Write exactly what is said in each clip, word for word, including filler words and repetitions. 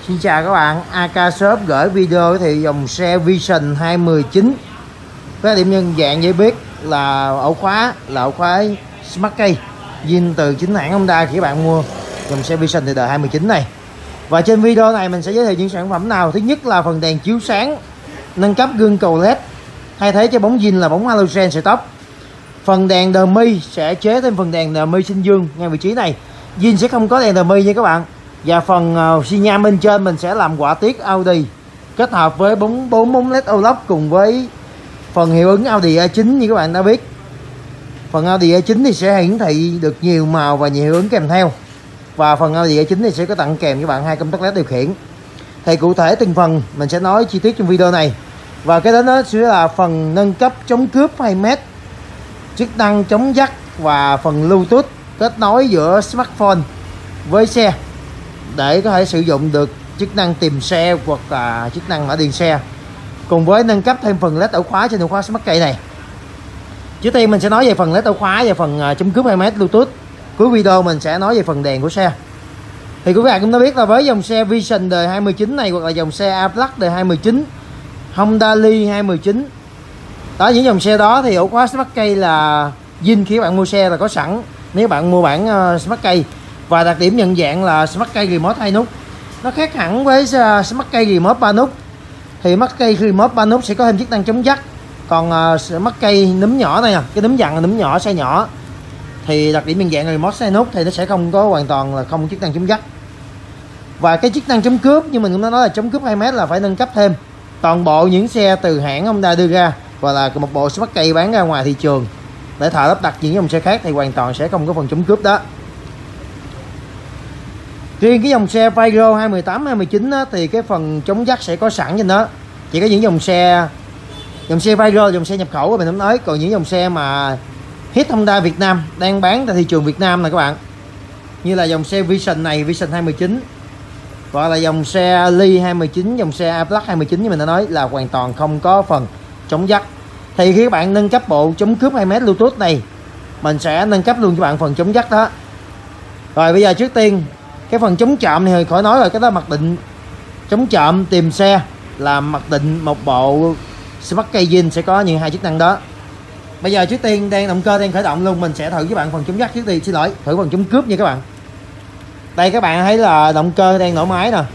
Xin chào các bạn, a ca Shop gửi video giới thiệu dòng xe Vision hai một chín. Cái điểm nhân dạng dễ biết là ổ khóa là ổ khóa Smart Key zin từ chính hãng Honda khi các bạn mua dòng xe Vision từ đời hai một chín này. Và trên video này mình sẽ giới thiệu những sản phẩm nào. Thứ nhất là phần đèn chiếu sáng, nâng cấp gương cầu led, thay thế cho bóng zin là bóng halogen sợi tóc. Phần đèn đờ mi sẽ chế thêm phần đèn đờ mi sinh dương ngay vị trí này. Zin sẽ không có đèn đờ mi nha các bạn. Và phần uh, xi nhan bên trên mình sẽ làm họa tiết Audi kết hợp với bốn bốn bóng led ô lóc cùng với phần hiệu ứng Audi a chín như các bạn đã biết. Phần Audi a chín thì sẽ hiển thị được nhiều màu và nhiều hiệu ứng kèm theo. Và phần Audi a chín thì sẽ có tặng kèm các bạn hai công tắc led điều khiển. Thì cụ thể từng phần mình sẽ nói chi tiết trong video này. Và cái đó nó sẽ là phần nâng cấp chống cướp hai mét, chức năng chống dắt và phần Bluetooth kết nối giữa smartphone với xe để có thể sử dụng được chức năng tìm xe hoặc là chức năng mở điện xe, cùng với nâng cấp thêm phần led ổ khóa trên ổ khóa Smart Key này. Trước tiên mình sẽ nói về phần led ổ khóa và phần chống cướp hai mét Bluetooth. Cuối video mình sẽ nói về phần đèn của xe. Thì quý bạn cũng đã biết là với dòng xe Vision đời hai một chín này hoặc là dòng xe A-Plus đời hai một chín, Honda Lee hai một chín, đó, những dòng xe đó thì ổ khóa Smart Key là zin khi các bạn mua xe là có sẵn nếu bạn mua bản uh, Smart Key. Và đặc điểm nhận dạng là Smart Key Remote hai nút. Nó khác hẳn với uh, Smart Key Remote ba nút. Thì Smart Key Remote ba nút sẽ có thêm chức năng chống dắt. Còn uh, Smart Key núm nhỏ này nè, cái núm dặn là núm nhỏ, size nhỏ, thì đặc điểm nhận dạng Remote hai nút thì nó sẽ không có, hoàn toàn là không có chức năng chống dắt. Và cái chức năng chống cướp như mình cũng đã nói là chống cướp hai mét là phải nâng cấp thêm. Toàn bộ những xe từ hãng Honda đưa ra và là một bộ Smart Key bán ra ngoài thị trường để thợ lắp đặt những dòng xe khác thì hoàn toàn sẽ không có phần chống cướp đó. Riêng cái dòng xe Vairo hai một tám, hai một chín á, thì cái phần chống dắt sẽ có sẵn trên đó. Chỉ có những dòng xe dòng xe Vairo, dòng xe nhập khẩu mình không nói. Còn những dòng xe mà hit Honda Việt Nam đang bán tại thị trường Việt Nam này các bạn, như là dòng xe Vision này, Vision hai một chín, hoặc là dòng xe Lee hai một chín, dòng xe A-Plus hai một chín như mình đã nói là hoàn toàn không có phần chống dắt. Thì khi các bạn nâng cấp bộ chống cướp hai mét Bluetooth này, mình sẽ nâng cấp luôn cho bạn phần chống dắt đó. Rồi bây giờ trước tiên cái phần chống trộm thì khỏi nói rồi, cái đó mặc định chống trộm tìm xe là mặc định một bộ Smart Key zin sẽ có những hai chức năng đó. Bây giờ trước tiên đang động cơ đang khởi động luôn, mình sẽ thử với bạn phần chống dắt trước tiên, xin lỗi, thử phần chống cướp nha các bạn. Đây các bạn thấy là động cơ đang nổ máy nè.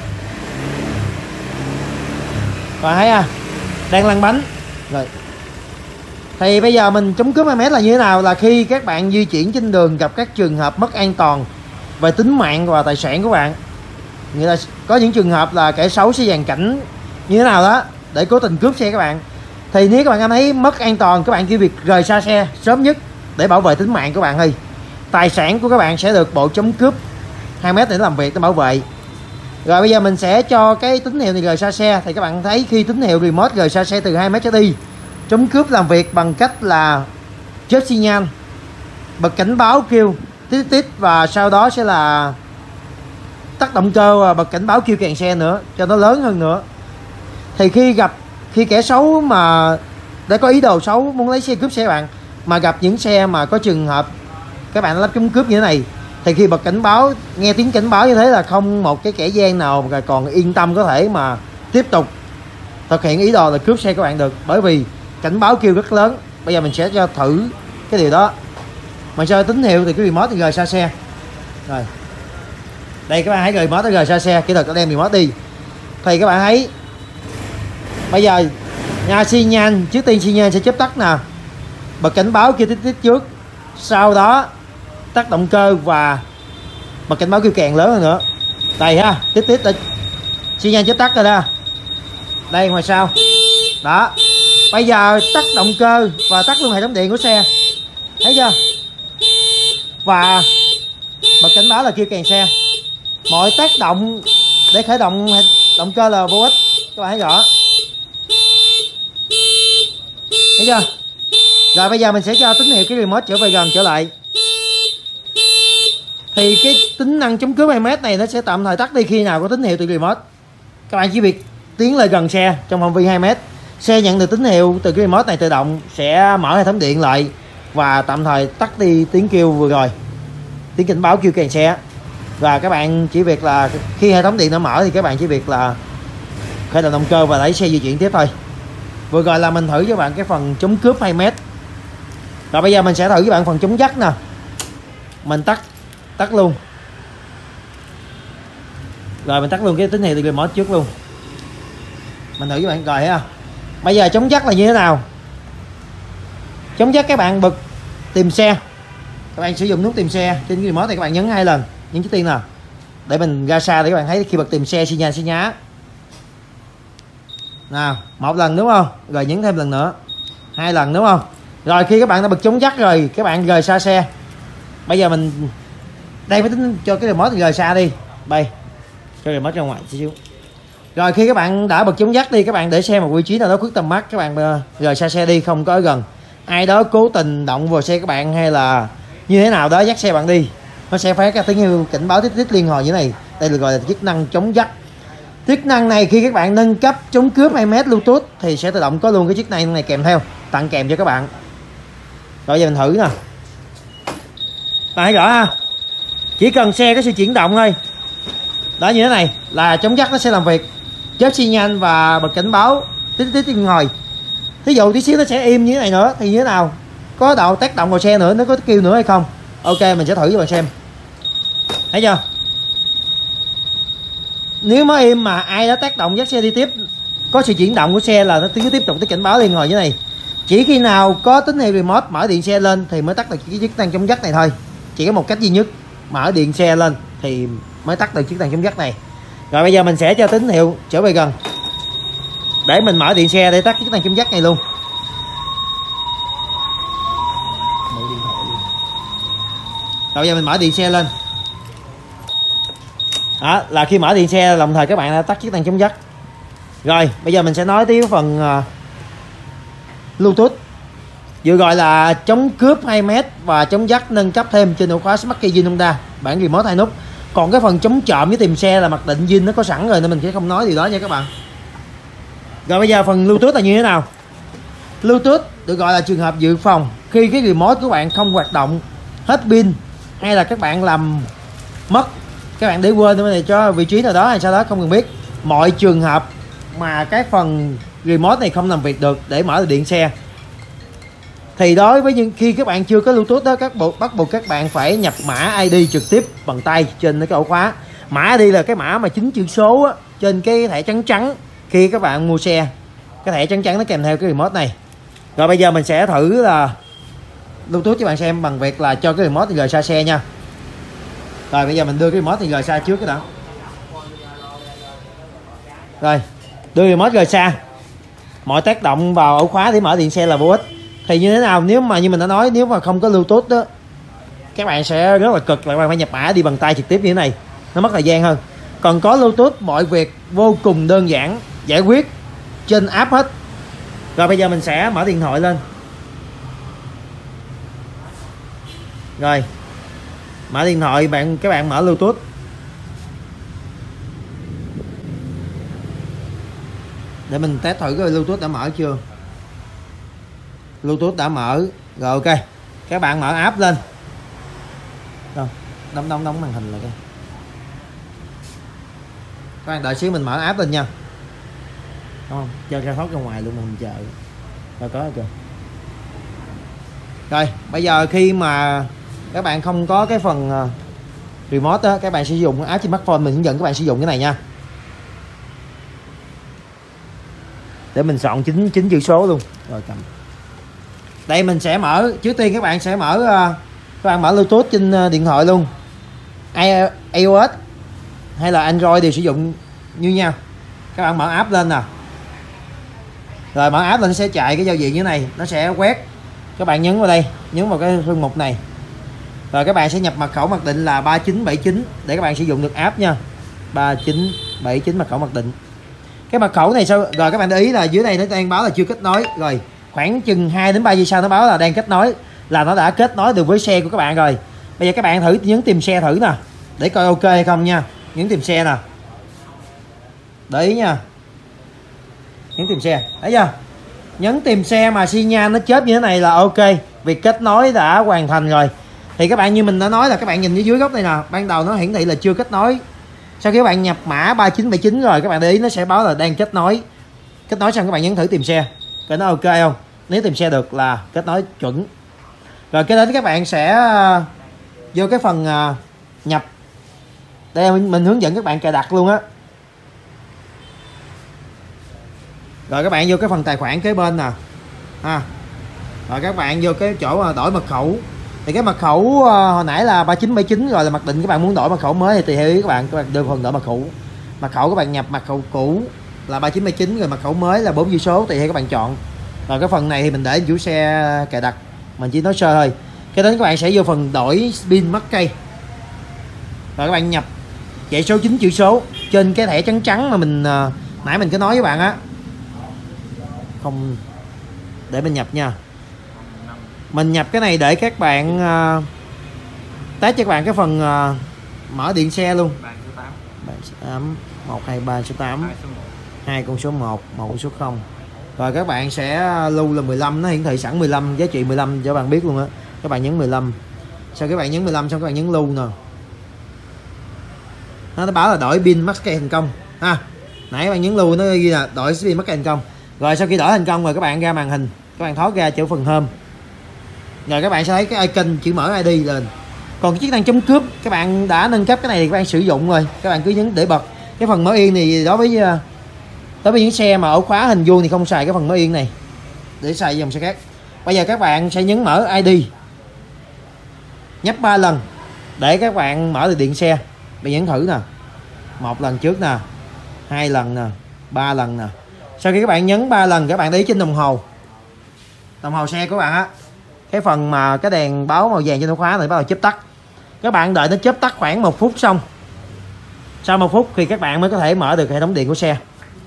Rồi thấy à, đang lăn bánh. Rồi. Thì bây giờ mình chống cướp hai mét là như thế nào? Là khi các bạn di chuyển trên đường gặp các trường hợp mất an toàn về tính mạng và tài sản của bạn, nghĩa là có những trường hợp là kẻ xấu sẽ dàn cảnh như thế nào đó để cố tình cướp xe các bạn, thì nếu các bạn cảm thấy mất an toàn, các bạn chỉ việc rời xa xe sớm nhất để bảo vệ tính mạng của bạn thôi. Tài sản của các bạn sẽ được bộ chống cướp hai mét để làm việc để bảo vệ. Rồi bây giờ mình sẽ cho cái tín hiệu này rời xa xe. Thì các bạn thấy khi tín hiệu remote rời xa xe từ hai mét trở đi, chống cướp làm việc bằng cách là chớp xi nhan, bật cảnh báo kêu tít tít, và sau đó sẽ là tắt động cơ và bật cảnh báo kêu kèn xe nữa cho nó lớn hơn nữa. Thì khi gặp khi kẻ xấu mà đã có ý đồ xấu muốn lấy xe cướp xe bạn, mà gặp những xe mà có trường hợp các bạn lắp chống cướp như thế này, thì khi bật cảnh báo, nghe tiếng cảnh báo như thế là không một cái kẻ gian nào mà còn yên tâm có thể mà tiếp tục thực hiện ý đồ là cướp xe các bạn được, bởi vì cảnh báo kêu rất lớn. Bây giờ mình sẽ cho thử cái điều đó. Mình cho tín hiệu thì cái remote thì rời xa xe. Rồi đây các bạn thấy remote rời xa xe, kỹ thuật đã đem remote đi. Thì các bạn thấy bây giờ nha, xi nhan trước tiên xi nhan sẽ chớp tắt nè, bật cảnh báo kêu tít tít trước, sau đó tắt động cơ và bật cảnh báo kêu kèn lớn hơn nữa. Đây ha, tít tít xi nhan chớp tắt rồi đó. Đây ngoài sau đó. Bây giờ tắt động cơ và tắt luôn hệ thống điện của xe, thấy chưa? Và bật cảnh báo là kêu kèn xe. Mọi tác động để khởi động động cơ là vô ích, các bạn thấy rõ, thấy chưa? Rồi bây giờ mình sẽ cho tín hiệu cái remote trở về gần trở lại. Thì cái tính năng chống cướp hai mét này nó sẽ tạm thời tắt đi khi nào có tín hiệu từ remote. Các bạn chỉ việc tiến lại gần xe trong phạm vi hai mét, xe nhận được tín hiệu từ cái remote này tự động sẽ mở hệ thống điện lại và tạm thời tắt đi tiếng kêu vừa rồi, tiếng cảnh báo kêu kèn xe. Và các bạn chỉ việc là khi hệ thống điện nó mở thì các bạn chỉ việc là khởi động động cơ và lấy xe di chuyển tiếp thôi. Vừa rồi là mình thử với bạn cái phần chống cướp hai mét. Rồi bây giờ mình sẽ thử với bạn phần chống dắt nè. Mình tắt tắt luôn. Rồi mình tắt luôn cái tín hiệu remote trước luôn. Mình thử với bạn rồi ha. Bây giờ chống dắt là như thế nào? Chống dắt các bạn bật tìm xe. Các bạn sử dụng nút tìm xe trên cái remote này, các bạn nhấn hai lần, nhấn trước tiên nào để mình ra xa để các bạn thấy khi bật tìm xe xi nhan xi nhá. Nào, một lần đúng không? Rồi nhấn thêm lần nữa. Hai lần đúng không? Rồi khi các bạn đã bật chống dắt rồi, các bạn rời xa xe. Bây giờ mình đây phải tính cho cái remote rời xa đi. Bay. Cho remote ra ngoài xíu. Rồi khi các bạn đã bật chống dắt đi, các bạn để xe một vị trí nào đó khuất tầm mắt, các bạn rời xa xe đi, không có ở gần. Ai đó cố tình động vào xe các bạn hay là như thế nào đó dắt xe bạn đi, nó sẽ phát các tín hiệu cảnh báo tít tít liên hồi như thế này. Đây được gọi là chức năng chống dắt. Chức năng này khi các bạn nâng cấp chống cướp hai mét Bluetooth thì sẽ tự động có luôn cái chức năng này kèm theo, tặng kèm cho các bạn. Rồi giờ mình thử nè. Bạn thấy rõ ha, chỉ cần xe có sự chuyển động thôi đó, như thế này là chống dắt nó sẽ làm việc, chớp xi nhan và bật cảnh báo tít tít liên hồi. Thí dụ tí xíu nó sẽ im như thế này nữa thì như thế nào, có độ tác động vào xe nữa, nó có kêu nữa hay không. Ok, mình sẽ thử cho bạn xem. Thấy chưa, nếu mới im mà ai đó tác động dắt xe đi tiếp, có sự chuyển động của xe là nó cứ tiếp tục cái cảnh báo liên hồi như này. Chỉ khi nào có tín hiệu remote mở điện xe lên thì mới tắt được cái chức năng chống dắt này thôi. Chỉ có một cách duy nhất, mở điện xe lên thì mới tắt được chức năng chống dắt này. Rồi bây giờ mình sẽ cho tín hiệu trở về gần để mình mở điện xe để tắt chức năng chống dắt này luôn. Rồi bây giờ mình mở điện xe lên. Đó là khi mở điện xe đồng thời các bạn đã tắt chức năng chống dắt. Rồi bây giờ mình sẽ nói tới phần uh, Bluetooth. Vừa gọi là chống cướp hai mét và chống dắt nâng cấp thêm trên ổ khóa Smartkey Zin Honda bản remote hai nút. Còn cái phần chống trộm với tìm xe là mặc định Zin nó có sẵn rồi nên mình sẽ không nói điều đó nha các bạn. Rồi bây giờ phần Bluetooth là như thế nào? Bluetooth được gọi là trường hợp dự phòng. Khi cái remote của bạn không hoạt động, hết pin hay là các bạn làm mất, các bạn để quên để cho vị trí nào đó hay sau đó không cần biết, mọi trường hợp mà cái phần remote này không làm việc được để mở được điện xe thì đối với những khi các bạn chưa có Bluetooth đó, các bộ bắt buộc các bạn phải nhập mã i đê trực tiếp bằng tay trên cái ổ khóa. Mã i đê là cái mã mà chín chữ số á, trên cái thẻ trắng trắng khi các bạn mua xe, cái thẻ trắng trắng nó kèm theo cái remote này. Rồi bây giờ mình sẽ thử là Bluetooth cho bạn xem bằng việc là cho cái remote rời xa xe nha. Rồi bây giờ mình đưa cái remote thì rời xa trước cái đã. Rồi đưa remote rời xa, mọi tác động vào ổ khóa để mở điện xe là vô ích. Thì như thế nào, nếu mà như mình đã nói, nếu mà không có Bluetooth đó các bạn sẽ rất là cực, là các bạn phải nhập mã đi bằng tay trực tiếp như thế này, nó mất thời gian hơn. Còn có Bluetooth mọi việc vô cùng đơn giản, giải quyết trên app hết. Rồi bây giờ mình sẽ mở điện thoại lên. Rồi mở điện thoại bạn, các bạn mở Bluetooth. Để mình test thử coi Bluetooth đã mở chưa. Bluetooth đã mở rồi, ok. Các bạn mở app lên. Đâu, đóng đóng đóng màn hình lại coi. Các bạn đợi xíu mình mở app lên nha. Đúng không? Cho ra thoát ra ngoài luôn mà mình chờ. Rồi có chưa? Rồi, bây giờ khi mà các bạn không có cái phần remote đó, các bạn sử dụng app trên smartphone, mình hướng dẫn các bạn sử dụng cái này nha. Để mình soạn chín chín chữ số luôn. Rồi cầm. Đây mình sẽ mở, trước tiên các bạn sẽ mở các bạn mở Bluetooth trên điện thoại luôn. iOS hay là Android đều sử dụng như nhau. Các bạn mở app lên nè. Rồi mở app lên nó sẽ chạy cái giao diện như thế này, nó sẽ quét. Các bạn nhấn vào đây, nhấn vào cái phương mục này. Rồi các bạn sẽ nhập mật khẩu mặc định là ba chín bảy chín để các bạn sử dụng được app nha. ba chín bảy chín mật khẩu mặc định. Cái mật khẩu này sao? Rồi các bạn để ý là dưới đây nó đang báo là chưa kết nối. Rồi khoảng chừng hai đến ba giây sau nó báo là đang kết nối, là nó đã kết nối được với xe của các bạn rồi. Bây giờ các bạn thử nhấn tìm xe thử nè, để coi ok hay không nha. Nhấn tìm xe nè, để ý nha, nhấn tìm xe, thấy chưa? Nhấn tìm xe mà xi nhan nó chết như thế này là ok, việc kết nối đã hoàn thành rồi. Thì các bạn như mình đã nói là các bạn nhìn ở dưới góc này nè, ban đầu nó hiển thị là chưa kết nối. Sau khi các bạn nhập mã ba chín bảy chín rồi, các bạn để ý nó sẽ báo là đang kết nối. Kết nối xong các bạn nhấn thử tìm xe, coi nó ok không. Nếu tìm xe được là kết nối chuẩn. Rồi cái đến các bạn sẽ vô cái phần nhập. Đây mình, mình hướng dẫn các bạn cài đặt luôn á. Rồi các bạn vô cái phần tài khoản kế bên nè ha. Rồi các bạn vô cái chỗ đổi mật khẩu. Thì cái mật khẩu uh, hồi nãy là ba chín bảy chín rồi là mặc định các bạn muốn đổi mật khẩu mới thì tùy theo ý các bạn, các bạn đưa phần đổi mật khẩu. Mật khẩu các bạn nhập mật khẩu cũ là ba chín bảy chín rồi mật khẩu mới là bốn chữ số tùy theo các bạn chọn. Rồi cái phần này thì mình để chủ xe cài đặt, mình chỉ nói sơ thôi. Cái đến các bạn sẽ vô phần đổi pin mắc cây. Rồi các bạn nhập dãy số chín chữ số trên cái thẻ trắng trắng mà mình uh, nãy mình có nói với bạn á. Không, để mình nhập nha. Mình nhập cái này để các bạn uh, test cho các bạn cái phần uh, mở điện xe luôn. một hai ba số tám, hai con số một, một con số không. Rồi các bạn sẽ lưu là mười lăm, nó hiển thị sẵn mười lăm, giá trị mười lăm cho các bạn biết luôn á. Các bạn nhấn mười lăm. Sau các bạn nhấn mười lăm xong các bạn nhấn lưu nè. Nó báo là đổi pin mắc cây thành công ha. Nãy các bạn nhấn lưu nó ghi là đổi pin mắc cây thành công. Rồi sau khi đổi thành công rồi các bạn ra màn hình, các bạn thoát ra chỗ phần home. Rồi các bạn sẽ thấy cái icon chữ mở i đê lên. Còn cái chức năng chấm cướp các bạn đã nâng cấp cái này thì các bạn sử dụng rồi, các bạn cứ nhấn để bật. Cái phần mở yên thì đối với đối với những xe mà ổ khóa hình vuông thì không xài cái phần mở yên này, để xài dòng xe khác. Bây giờ các bạn sẽ nhấn mở i đê, nhấp ba lần để các bạn mở được điện xe. Bạn nhấn thử nè, một lần trước nè, hai lần nè, ba lần nè. Sau khi các bạn nhấn ba lần, các bạn để ý trên đồng hồ đồng hồ xe của bạn á, cái phần mà cái đèn báo màu vàng trên ổ khóa này bắt đầu chớp tắt. Các bạn đợi nó chớp tắt khoảng một phút xong, sau một phút thì các bạn mới có thể mở được hệ thống điện của xe.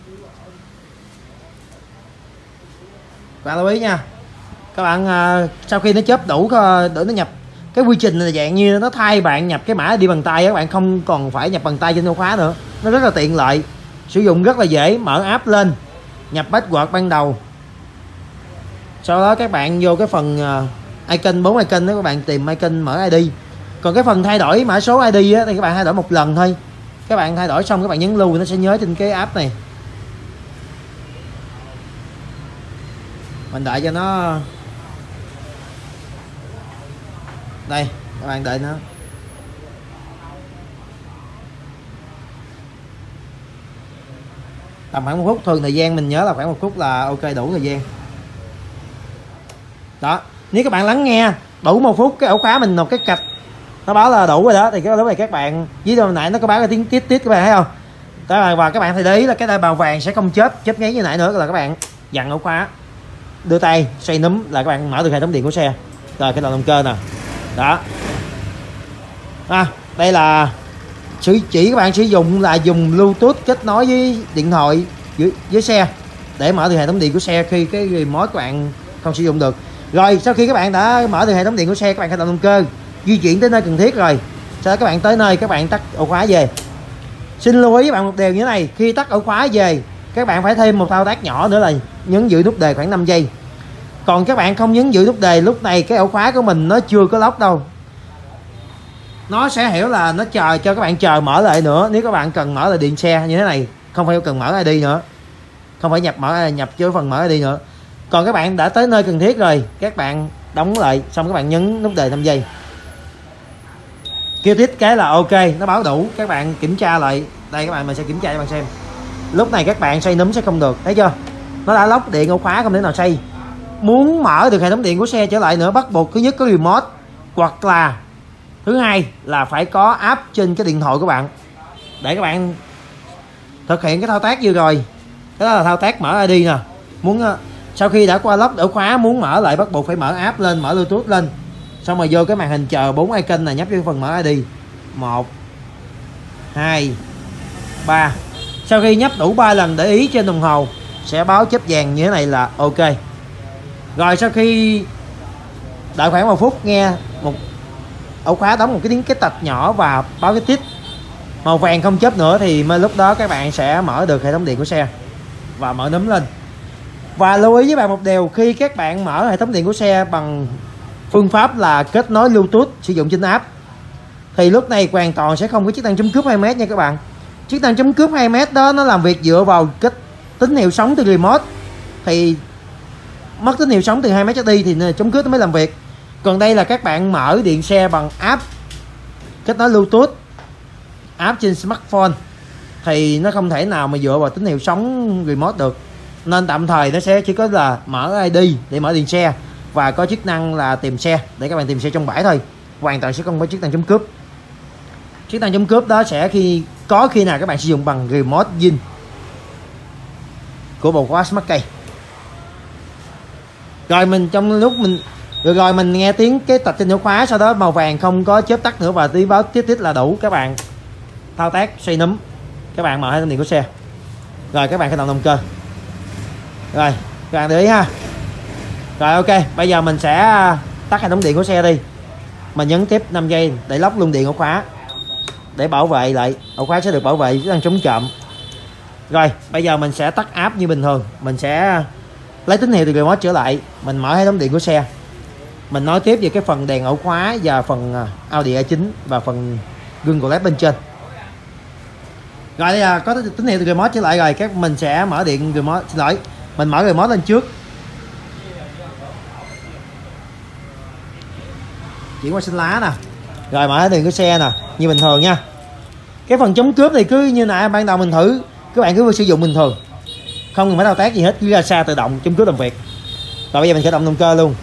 Các bạn lưu ý nha, các bạn uh, sau khi nó chớp đủ uh, để nó nhập cái quy trình là dạng như nó thay bạn nhập cái mã đi bằng tay, các bạn không còn phải nhập bằng tay trên ổ khóa nữa. Nó rất là tiện lợi, sử dụng rất là dễ. Mở app lên, nhập password ban đầu, sau đó các bạn vô cái phần uh, icon, bốn icon đó các bạn tìm icon mở i đê. Còn cái phần thay đổi mã số i đê á, thì các bạn thay đổi một lần thôi. Các bạn thay đổi xong các bạn nhấn lưu, nó sẽ nhớ trên cái app này. Mình đợi cho nó đây, các bạn đợi nó. Tầm khoảng một phút, thường thời gian mình nhớ là khoảng một phút là ok, đủ thời gian. Đó, nếu các bạn lắng nghe đủ một phút cái ổ khóa mình một cái cạch nó báo là đủ rồi đó, thì cái lúc này các bạn với hồi nãy nó có báo cái tiếng tít tít, các bạn thấy không? Đó, và các bạn thấy để ý là cái đai màu vàng sẽ không chớp chớp nháy như nãy nữa, là các bạn dặn ổ khóa, đưa tay xoay núm là các bạn mở được hệ thống điện của xe. Rồi cái đầu động cơ nè, đó à, đây là sử chỉ các bạn sử dụng là dùng Bluetooth kết nối với điện thoại với, với xe để mở được hệ thống điện của xe khi cái remote các bạn không sử dụng được. Rồi sau khi các bạn đã mở được hệ thống điện của xe, các bạn khởi động động cơ, di chuyển tới nơi cần thiết rồi, sau đó các bạn tới nơi các bạn tắt ổ khóa về. Xin lưu ý với bạn một điều như thế này, khi tắt ổ khóa về các bạn phải thêm một thao tác nhỏ nữa là nhấn giữ nút đề khoảng năm giây. Còn các bạn không nhấn giữ nút đề, lúc này cái ổ khóa của mình nó chưa có lock đâu, nó sẽ hiểu là nó chờ cho các bạn chờ mở lại nữa. Nếu các bạn cần mở lại điện xe như thế này, không phải cần mở i đê nữa, không phải nhập mở nhập cho phần mở i đê nữa. Còn các bạn đã tới nơi cần thiết rồi, các bạn đóng lại xong các bạn nhấn nút đề năm giây, kêu tít cái là ok, nó báo đủ. Các bạn kiểm tra lại đây, các bạn mình sẽ kiểm tra cho bạn xem. Lúc này các bạn xoay núm sẽ không được, thấy chưa, nó đã lóc điện ổ khóa không thể nào xoay. Muốn mở được hệ thống điện của xe trở lại nữa, bắt buộc thứ nhất có remote, hoặc là thứ hai là phải có app trên cái điện thoại của bạn để các bạn thực hiện cái thao tác vừa rồi. Đó là thao tác mở i đê nè. Muốn sau khi đã qua lóc ổ khóa, muốn mở lại bắt buộc phải mở app lên, mở Bluetooth lên, xong rồi vô cái màn hình chờ bốn icon này, nhấp vô phần mở i đê. Một, hai, ba. Sau khi nhấp đủ ba lần, để ý trên đồng hồ sẽ báo chớp vàng như thế này là ok. Rồi sau khi đợi khoảng một phút, nghe một ổ khóa đóng một cái tiếng cái tạch nhỏ và báo cái tít màu vàng không chớp nữa, thì mới lúc đó các bạn sẽ mở được hệ thống điện của xe và mở núm lên. Và lưu ý với bạn một điều, khi các bạn mở hệ thống điện của xe bằng phương pháp là kết nối Bluetooth sử dụng trên app. Thì lúc này hoàn toàn sẽ không có chức năng chấm cướp hai mét nha các bạn. Chức năng chấm cướp hai mét đó nó làm việc dựa vào kết tín hiệu sóng từ remote. Thì mất tín hiệu sóng từ hai mét trở đi thì chấm cướp nó mới làm việc. Còn đây là các bạn mở điện xe bằng app kết nối Bluetooth, app trên smartphone, thì nó không thể nào mà dựa vào tín hiệu sóng remote được. Nên tạm thời nó sẽ chỉ có là mở i đê để mở điện xe và có chức năng là tìm xe để các bạn tìm xe trong bãi thôi. Hoàn toàn sẽ không có chức năng chấm cướp. Chức năng chấm cướp đó sẽ khi có khi nào các bạn sử dụng bằng remote zin của bộ khóa Smart Key. Rồi mình trong lúc mình rồi rồi mình nghe tiếng cái tạch trên ổ khóa, sau đó màu vàng không có chớp tắt nữa và tiếng báo tít tít là đủ. Các bạn thao tác xoay núm, các bạn mở hệ thống điện của xe, rồi các bạn khởi động động cơ. Rồi các bạn để ý ha. Rồi ok, bây giờ mình sẽ tắt hệ thống điện của xe đi. Mình nhấn tiếp năm giây để lóc luôn điện ổ khóa, để bảo vệ lại ổ khóa sẽ được bảo vệ chức năng chống trộm. Rồi bây giờ mình sẽ tắt app như bình thường. Mình sẽ lấy tín hiệu từ remote trở lại. Mình mở hệ thống điện của xe. Mình nói tiếp về cái phần đèn ổ khóa và phần Audi a chín và phần gương cầu led bên trên. Rồi đây là có tín hiệu từ remote trở lại rồi. Các mình sẽ mở điện remote, xin lỗi, mình mở remote lên trước. Chuyển qua xanh lá nè. Rồi mở điện của xe nè, như bình thường nha. Cái phần chống cướp thì cứ như nãy ban đầu mình thử, các bạn cứ sử dụng bình thường, không cần phải thao tác gì hết, cứ ra xa tự động chống cướp làm việc. Rồi bây giờ mình khởi động động cơ luôn.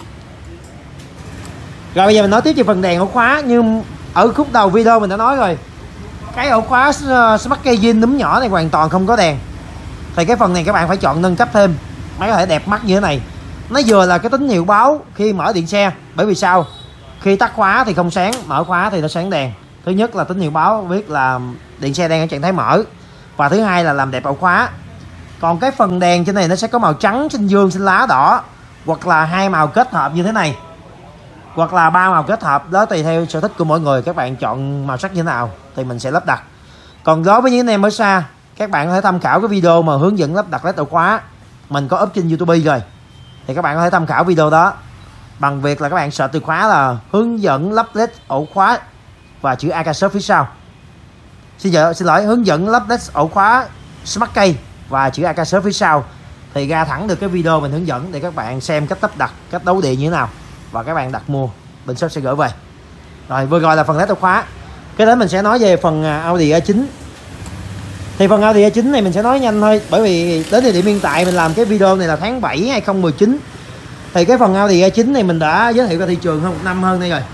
Rồi bây giờ mình nói tiếp về phần đèn ổ khóa. Như ở khúc đầu video mình đã nói rồi, cái ổ khóa Smart Key zin núm nhỏ này hoàn toàn không có đèn. Thì cái phần này các bạn phải chọn nâng cấp thêm mới có thể đẹp mắt như thế này. Nó vừa là cái tín hiệu báo khi mở điện xe. Bởi vì sao? Khi tắt khóa thì không sáng, mở khóa thì nó sáng đèn. Thứ nhất là tín hiệu báo biết là điện xe đang ở trạng thái mở, và thứ hai là làm đẹp ổ khóa. Còn cái phần đèn trên này nó sẽ có màu trắng, xanh dương, xanh lá, đỏ, hoặc là hai màu kết hợp như thế này, hoặc là ba màu kết hợp, đó tùy theo sở thích của mỗi người. Các bạn chọn màu sắc như thế nào thì mình sẽ lắp đặt. Còn đối với những anh em ở xa, các bạn có thể tham khảo cái video mà hướng dẫn lắp đặt led ổ khóa, mình có up trên YouTube rồi, thì các bạn có thể tham khảo video đó bằng việc là các bạn search từ khóa là hướng dẫn lắp led ổ khóa và chữ Akashop phía sau. Xin lỗi, xin lỗi hướng dẫn lắp led ổ khóa Smart Key và chữ Akashop phía sau, thì ra thẳng được cái video mình hướng dẫn để các bạn xem cách lắp đặt, cách đấu điện như thế nào, và các bạn đặt mua, bên shop sẽ gửi về. Rồi vừa rồi là phần led ổ khóa. Cái đến mình sẽ nói về phần Audi a chín. Thì phần Audi a chín này mình sẽ nói nhanh thôi, bởi vì đến thời điểm hiện tại mình làm cái video này là tháng bảy hai không một chín. Thì cái phần Audi a chín này mình đã giới thiệu ra thị trường hơn một năm hơn đây rồi.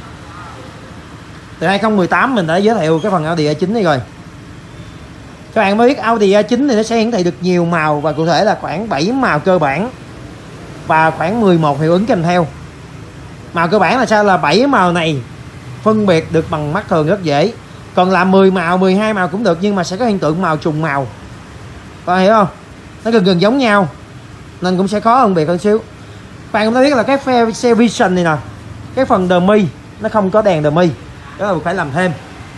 Từ hai không một tám mình đã giới thiệu cái phần Audi a chín này rồi. Các bạn mới biết Audi a chín thì nó sẽ hiển thị được nhiều màu, và cụ thể là khoảng bảy màu cơ bản và khoảng mười một hiệu ứng kèm theo. Màu cơ bản là sao? Là bảy màu này phân biệt được bằng mắt thường rất dễ. Còn là mười màu, mười hai màu cũng được, nhưng mà sẽ có hiện tượng màu trùng màu. Các bạn hiểu không? Nó gần gần giống nhau nên cũng sẽ khó phân biệt hơn xíu. Bạn cũng đã biết là cái xe Vision này nè, cái phần dummy nó không có đèn dummy, đó là phải làm thêm.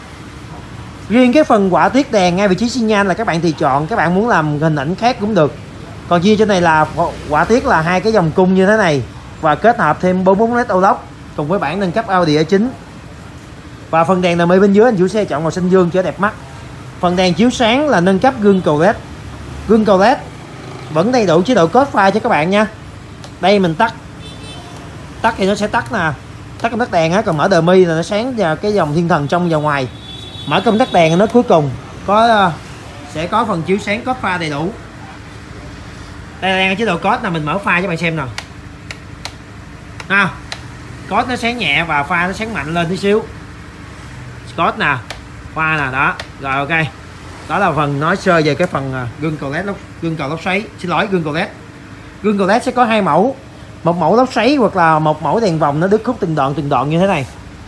Riêng cái phần họa tiết đèn ngay vị trí xi nhan là các bạn tùy chọn, các bạn muốn làm hình ảnh khác cũng được. Còn chia trên này là họa tiết là hai cái vòng cung như thế này, và kết hợp thêm bốn mươi bốn led ô lốc cùng với bản nâng cấp Audi a chín. Và phần đèn dummy bên dưới anh chủ xe chọn màu xanh dương cho đẹp mắt. Phần đèn chiếu sáng là nâng cấp gương cầu led. Gương cầu led vẫn đầy đủ chế độ code pha cho các bạn nha. Đây mình tắt, tắt thì nó sẽ tắt nè, tắt công tắc đèn á. Còn mở dummy là nó sáng vào cái dòng thiên thần trong và ngoài. Mở công tắc đèn nó cuối cùng có sẽ có phần chiếu sáng code pha đầy đủ. Đây là đang chế độ code là mình mở pha cho bạn xem nè. Ha, code nó sáng nhẹ và pha nó sáng mạnh lên tí xíu. Code nè, pha nè, đó. Rồi ok. Đó là phần nói sơ về cái phần gương cầu led, gương cầu lốc xoáy, xin lỗi gương cầu led. Gương cầu led sẽ có hai mẫu, một mẫu lốc xoáy hoặc là một mẫu đèn vòng, nó đứt khúc từng đoạn từng đoạn như thế này.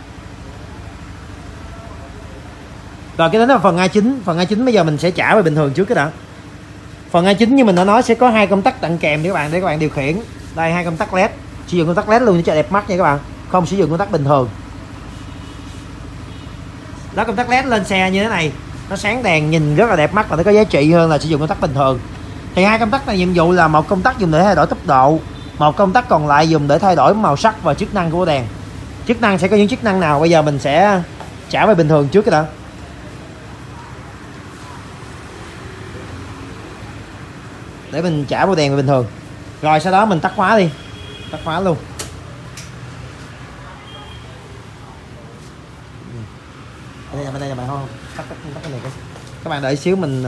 Rồi cái đó là phần a chín. Phần a chín bây giờ mình sẽ trả về bình thường trước cái đã. Phần a chín như mình đã nói sẽ có hai công tắc tặng kèm để các bạn để các bạn điều khiển. Đây hai công tắc led, sử dụng công tắc led luôn để cho đẹp mắt nha các bạn, không sử dụng công tắc bình thường. Đó, công tắc led lên xe như thế này, nó sáng đèn nhìn rất là đẹp mắt và nó có giá trị hơn là sử dụng công tắc bình thường. Thì hai công tắc này nhiệm vụ là một công tắc dùng để thay đổi tốc độ, Một công tắc còn lại dùng để thay đổi màu sắc và chức năng của đèn. Chức năng sẽ có những chức năng nào, bây giờ mình sẽ trả về bình thường trước cái đã. Để mình trả bộ đèn về bình thường. Rồi sau đó mình tắt khóa đi. Tắt khóa luôn. Đây là bên đây là bạn không? Tắt, tắt, tắt cái này cái. Các bạn đợi xíu mình.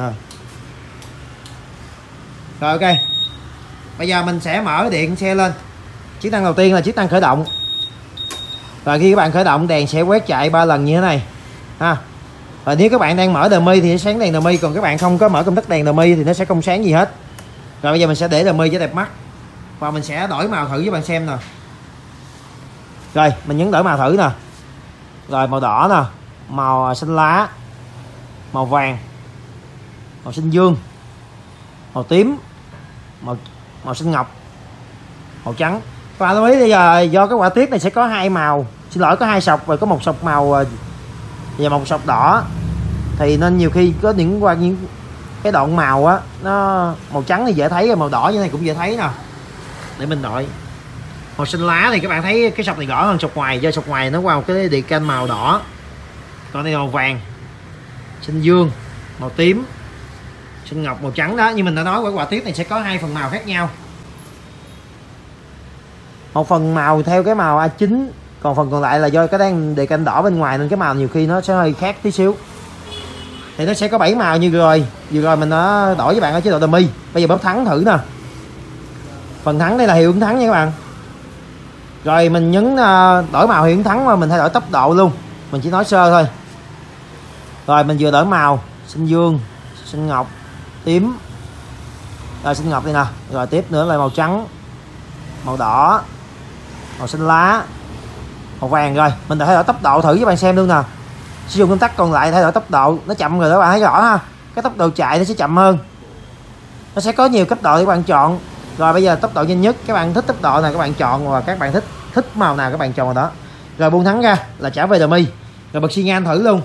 Rồi ok. Bây giờ mình sẽ mở điện xe lên. Chức năng đầu tiên là chức năng khởi động. Rồi khi các bạn khởi động, đèn sẽ quét chạy ba lần như thế này ha. Rồi nếu các bạn đang mở dummy thì nó sáng đèn dummy, còn các bạn không có mở công tắc đèn dummy thì nó sẽ không sáng gì hết. Rồi bây giờ mình sẽ để dummy cho đẹp mắt và mình sẽ đổi màu thử với bạn xem nè. Rồi mình nhấn đổi màu thử nè. Rồi màu đỏ nè, màu xanh lá, màu vàng, màu xanh dương, màu tím, màu màu xanh ngọc, màu trắng. Và lưu ý bây giờ do cái họa tiết này sẽ có hai màu, xin lỗi có hai sọc và có một sọc màu và một sọc đỏ, thì nên nhiều khi có những qua những cái đoạn màu á nó màu trắng thì dễ thấy, rồi màu đỏ như này cũng dễ thấy nè. Để mình đổi màu xanh lá thì các bạn thấy cái sọc này đỏ hơn sọc ngoài, do sọc ngoài nó qua một cái địa canh màu đỏ. Còn đây màu vàng, xanh dương, màu tím, xanh ngọc, màu trắng đó. Như mình đã nói, quả họa tiết này sẽ có hai phần màu khác nhau. Một phần màu theo cái màu A chín, còn phần còn lại là do cái đang đề canh đỏ bên ngoài nên cái màu nhiều khi nó sẽ hơi khác tí xíu. Thì nó sẽ có bảy màu như rồi. Vừa rồi mình đã đổi với bạn ở chế độ dummy. Bây giờ bấm thắng thử nè. Phần thắng đây là hiệu ứng thắng nha các bạn. Rồi mình nhấn đổi màu hiệu ứng thắng mà mình thay đổi tốc độ luôn. Mình chỉ nói sơ thôi. Rồi mình vừa đổi màu xanh dương, xanh ngọc, tím. Rồi xanh ngọc đây nè. Rồi tiếp nữa là màu trắng, màu đỏ, màu xanh lá, màu vàng. Rồi mình đã thay đổi tốc độ thử với bạn xem luôn nè. Sử dụng công tắc còn lại thay đổi tốc độ, nó chậm rồi đó bạn thấy rõ ha. Cái tốc độ chạy nó sẽ chậm hơn. Nó sẽ có nhiều cấp độ để các bạn chọn. Rồi bây giờ tốc độ nhanh nhất, các bạn thích tốc độ nào các bạn chọn, và các bạn thích thích màu nào các bạn chọn vào đó. Rồi buông thắng ra là trả về dummy. Rồi bật xi nhan thử luôn.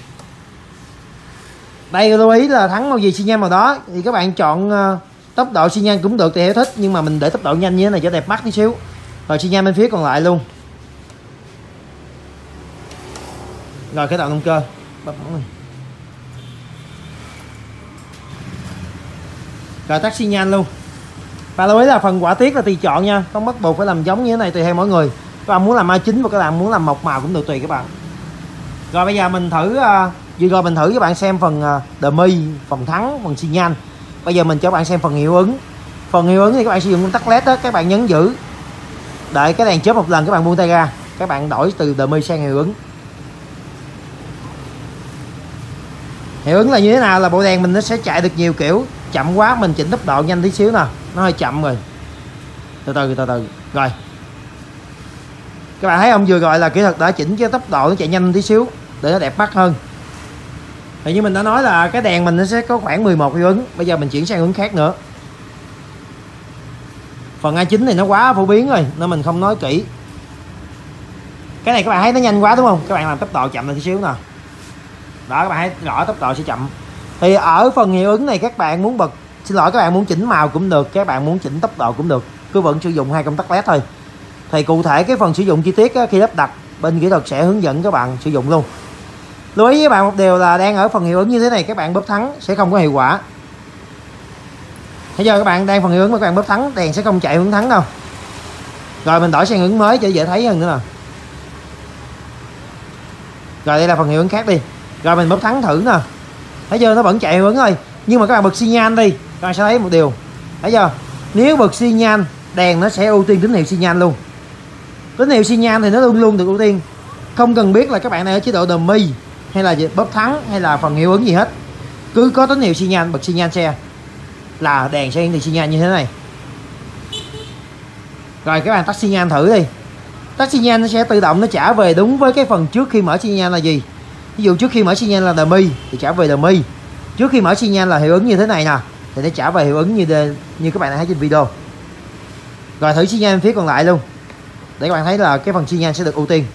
Đây lưu ý là thắng màu gì xi nhan màu đó, thì các bạn chọn uh, tốc độ xi nhan cũng được tùy theo thích, nhưng mà mình để tốc độ nhanh như thế này cho đẹp mắt tí xíu. Rồi xi nhan bên phía còn lại luôn. Rồi cái đầu động cơ bấm này. Rồi tắt xi nhan luôn. Và lưu ý là phần họa tiết là tùy chọn nha, không bắt buộc phải làm giống như thế này, tùy theo mỗi người. Các bạn muốn làm A chín và các bạn muốn làm một màu cũng được, tùy các bạn. Rồi bây giờ mình thử uh, vừa rồi mình thử với bạn xem phần uh, dummy, phần thắng, phần xi nhan. Bây giờ mình cho bạn xem phần hiệu ứng. Phần hiệu ứng thì các bạn sử dụng công tắc led đó, các bạn nhấn giữ. Đợi cái đèn chớp một lần các bạn buông tay ra, các bạn đổi từ dummy sang hiệu ứng. Hiệu ứng là như thế nào, là bộ đèn mình nó sẽ chạy được nhiều kiểu. Chậm quá mình chỉnh tốc độ nhanh tí xíu nè, nó hơi chậm rồi. Từ từ từ từ. Rồi. Các bạn thấy không, vừa gọi là kỹ thuật đã chỉnh cái tốc độ nó chạy nhanh tí xíu để nó đẹp mắt hơn. Thì như mình đã nói là cái đèn mình nó sẽ có khoảng mười một hiệu ứng. Bây giờ mình chuyển sang hiệu ứng khác nữa. Phần A chín thì nó quá phổ biến rồi nên mình không nói kỹ. Cái này các bạn thấy nó nhanh quá đúng không? Các bạn làm tốc độ chậm lại tí xíu nè. Đó, các bạn thấy rõ tốc độ sẽ chậm. Thì ở phần hiệu ứng này các bạn muốn bật, xin lỗi các bạn muốn chỉnh màu cũng được, các bạn muốn chỉnh tốc độ cũng được, cứ vẫn sử dụng hai công tắc led thôi. Thì cụ thể cái phần sử dụng chi tiết á, khi lắp đặt bên kỹ thuật sẽ hướng dẫn các bạn sử dụng luôn. Lưu ý với bạn một điều là đang ở phần hiệu ứng như thế này, các bạn bóp thắng sẽ không có hiệu quả. Bây giờ các bạn đang phần hiệu ứng mà các bạn bóp thắng, đèn sẽ không chạy hướng thắng đâu. Rồi mình đổi sang hiệu ứng mới cho dễ thấy hơn nữa nè. Rồi đây là phần hiệu ứng khác đi. Rồi mình bóp thắng thử nè. Thấy chưa, nó vẫn chạy hiệu ứng thôi. Nhưng mà các bạn bật xi nhan đi, các bạn sẽ thấy một điều. Thấy chưa? Nếu bật xi nhan, đèn nó sẽ ưu tiên tín hiệu xi nhan luôn. Tín hiệu xi nhan thì nó luôn luôn được ưu tiên. Không cần biết là các bạn này ở chế độ dummy hay là bóp thắng hay là phần hiệu ứng gì hết. Cứ có tín hiệu xi nhan, bật xi nhan xe là đèn sẽ hiển thị xi nhan như thế này. Rồi các bạn tắt xi nhan thử đi. Tắt xi nhan nó sẽ tự động nó trả về đúng với cái phần trước khi mở xi nhan là gì. Ví dụ trước khi mở xi nhan là dummy thì trả về dummy. Trước khi mở xi nhan là hiệu ứng như thế này nè, thì nó trả về hiệu ứng như de, như các bạn đã thấy trên video. Rồi thử xi nhan phía còn lại luôn, để các bạn thấy là cái phần xi nhan sẽ được ưu tiên.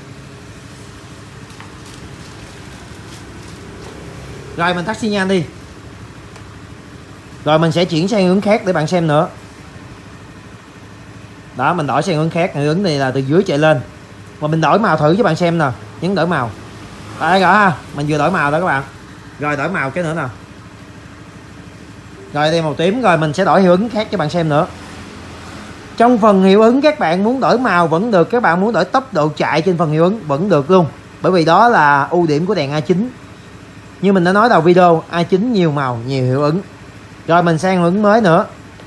Rồi mình tắt xi nhan đi. Rồi mình sẽ chuyển sang hướng khác để bạn xem nữa. Đó, mình đổi sang hướng khác, hiệu ứng này là từ dưới chạy lên. Và mình đổi màu thử cho bạn xem nè, nhấn đổi màu. Đây rõ ha, mình vừa đổi màu đó các bạn. Rồi đổi màu cái nữa nè. Rồi đây màu tím, rồi mình sẽ đổi hiệu ứng khác cho bạn xem nữa. Trong phần hiệu ứng các bạn muốn đổi màu vẫn được, các bạn muốn đổi tốc độ chạy trên phần hiệu ứng vẫn được luôn. Bởi vì đó là ưu điểm của đèn A chín. Như mình đã nói đầu video, A chín nhiều màu, nhiều hiệu ứng. Rồi mình sang hiệu ứng mới nữa.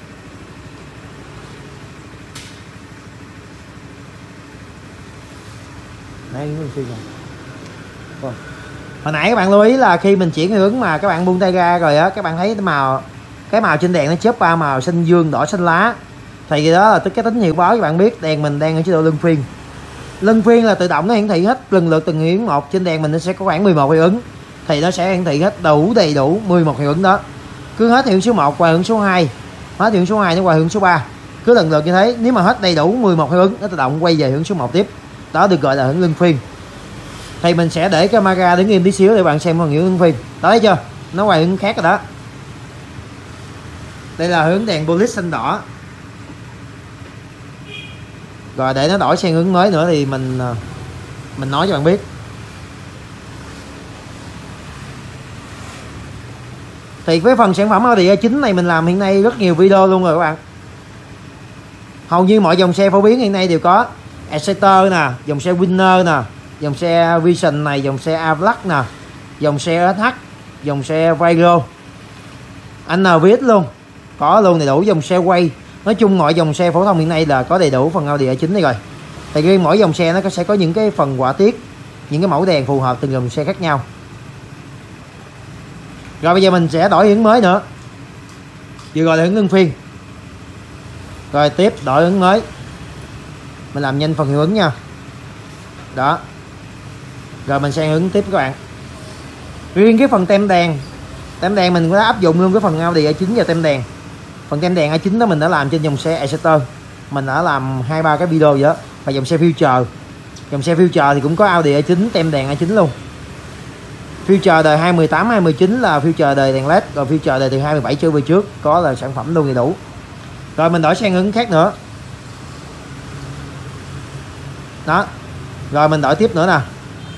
Đây, hồi nãy các bạn lưu ý là khi mình chuyển hiệu ứng mà các bạn buông tay ra rồi á, các bạn thấy màu cái màu trên đèn nó chớp ba màu xanh dương, đỏ, xanh lá. Thì đó là cái tín hiệu báo các bạn biết đèn mình đang ở chế độ luân phiên. Luân phiên là tự động nó hiển thị hết lần lượt từng hiệu ứng một. Trên đèn mình nó sẽ có khoảng mười một hiệu ứng, thì nó sẽ hiển thị hết đủ đầy đủ mười một hiệu ứng đó. Cứ hết hiệu ứng số một qua hiệu ứng số hai, hết hiệu ứng số hai nó qua hiệu ứng số ba, cứ lần lượt như thế. Nếu mà hết đầy đủ mười một hiệu ứng, nó tự động quay về hiệu ứng số một tiếp. Đó được gọi là hiệu ứng luân phiên. Thì mình sẽ để camera đứng im tí xíu để bạn xem phần hiệu ứng luân phiên. Đó, thấy chưa? Nó qua hiệu ứng khác rồi đó. Đây là hướng đèn police xanh đỏ. Rồi để nó đổi sang hướng mới nữa thì mình mình nói cho bạn biết. Thì với phần sản phẩm Audi A chín này mình làm hiện nay rất nhiều video luôn rồi các bạn. Hầu như mọi dòng xe phổ biến hiện nay đều có. Exciter nè, dòng xe Winner nè, dòng xe Vision này, dòng xe Avax nè, dòng xe ét hát, dòng xe Vairo, anh nào viết luôn, có luôn đầy đủ dòng xe quay. Nói chung mọi dòng xe phổ thông hiện nay là có đầy đủ phần Audi A chín này rồi. Thì riêng mỗi dòng xe nó sẽ có những cái phần họa tiết, những cái mẫu đèn phù hợp từng dòng xe khác nhau. Rồi bây giờ mình sẽ đổi hướng mới nữa. Vừa gọi là hướng luân phiên. Rồi tiếp đổi hướng mới. Mình làm nhanh phần hiệu ứng nha. Đó. Rồi mình sang hướng tiếp các bạn. Riêng cái phần tem đèn, tem đèn mình có áp dụng luôn cái phần Audi A chín và tem đèn. Phần tem đèn A chín đó mình đã làm trên dòng xe Exciter. Mình đã làm hai ba cái video vậy đó. Và dòng xe Future. Dòng xe Future thì cũng có Audi A chín, tem đèn A chín luôn. Future đời hai mười tám hai mười chín là Future đời đèn led, rồi Future đời từ hai mươi bảy trở về trước có là sản phẩm luôn đầy đủ. Rồi mình đổi sang hướng khác nữa. Đó. Rồi mình đổi tiếp nữa nè.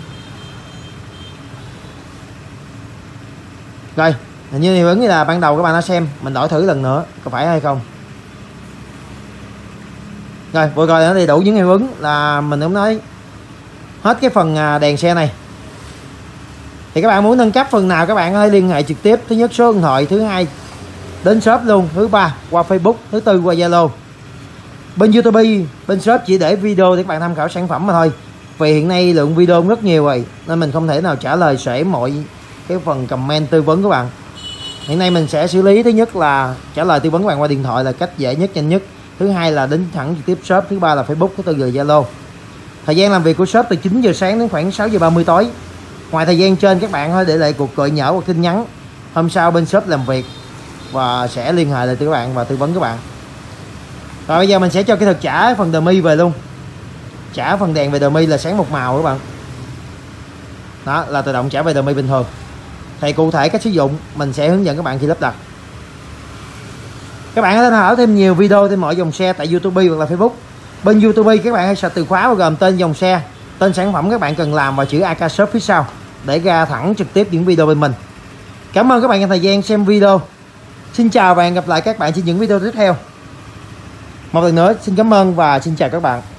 Rồi, hình như hiệu ứng như là ban đầu các bạn đã xem, mình đổi thử lần nữa có phải hay không. Rồi, vừa rồi nó đầy đủ những hiệu ứng là mình cũng nói hết cái phần đèn xe này. Thì các bạn muốn nâng cấp phần nào các bạn hãy liên hệ trực tiếp. Thứ nhất số điện thoại, thứ hai đến shop luôn, thứ ba qua Facebook, thứ tư qua Zalo. Bên YouTube, bên shop chỉ để video để các bạn tham khảo sản phẩm mà thôi. Vì hiện nay lượng video rất nhiều rồi nên mình không thể nào trả lời xuể mọi cái phần comment tư vấn của bạn. Hiện nay mình sẽ xử lý thứ nhất là trả lời tư vấn các bạn qua điện thoại là cách dễ nhất, nhanh nhất. Thứ hai là đến thẳng trực tiếp shop, thứ ba là Facebook, thứ tư là Zalo. Thời gian làm việc của shop từ chín giờ sáng đến khoảng sáu giờ ba mươi tối. Ngoài thời gian trên các bạn hãy để lại cuộc gọi nhỡ hoặc tin nhắn. Hôm sau bên shop làm việc và sẽ liên hệ lại từ các bạn và tư vấn các bạn. Rồi bây giờ mình sẽ cho kỹ thuật trả phần dummy về luôn. Trả phần đèn về dummy là sáng một màu các bạn. Đó là tự động trả về dummy bình thường. Thì cụ thể cách sử dụng mình sẽ hướng dẫn các bạn khi lắp đặt. Các bạn có thể tham khảo thêm nhiều video trên mọi dòng xe tại YouTube hoặc là Facebook. Bên YouTube các bạn hãy search từ khóa bao gồm tên dòng xe, tên sản phẩm các bạn cần làm và chữ a ca Shop phía sau để ra thẳng trực tiếp những video bên mình. Cảm ơn các bạn dành thời gian xem video. Xin chào và hẹn gặp lại các bạn trên những video tiếp theo. Một lần nữa xin cảm ơn và xin chào các bạn.